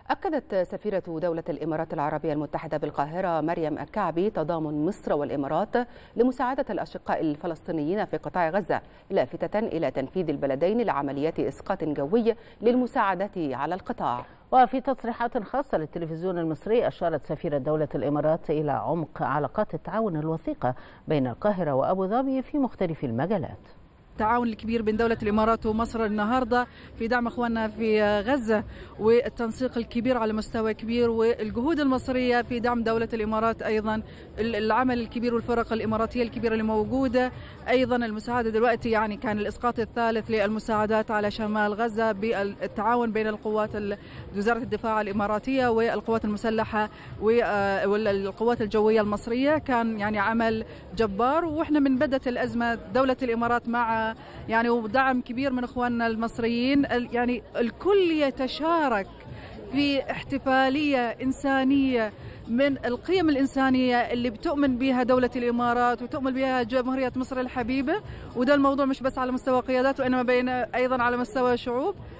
أكدت سفيرة دولة الإمارات العربية المتحدة بالقاهرة مريم الكعبي تضامن مصر والإمارات لمساعدة الأشقاء الفلسطينيين في قطاع غزة، لافتة إلى تنفيذ البلدين لعمليات إسقاط جوي للمساعدة على القطاع. وفي تصريحات خاصة للتلفزيون المصري أشارت سفيرة دولة الإمارات إلى عمق علاقات التعاون الوثيقة بين القاهرة وأبو ظبي في مختلف المجالات. التعاون الكبير بين دولة الإمارات ومصر النهاردة في دعم أخواننا في غزة، والتنسيق الكبير على مستوى كبير، والجهود المصرية في دعم دولة الإمارات، أيضا العمل الكبير والفرق الإماراتية الكبيرة اللي موجودة، أيضا المساعدة دلوقتي يعني كان الإسقاط الثالث للمساعدات على شمال غزة بالتعاون بين القوات وزارة الدفاع الإماراتية والقوات المسلحة والقوات الجوية المصرية. كان يعني عمل جبار، وإحنا من بدأت الأزمة دولة الإمارات مع يعني ودعم كبير من اخواننا المصريين، يعني الكل يتشارك في احتفالية إنسانية من القيم الإنسانية اللي بتؤمن بها دولة الإمارات وتؤمن بها جمهورية مصر الحبيبة. وده الموضوع مش بس على مستوى قيادات، وإنما بين أيضا على مستوى شعوب.